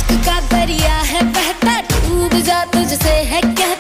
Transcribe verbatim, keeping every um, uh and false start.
इश्क का दरिया है बहता, डूब जा तुझसे है कह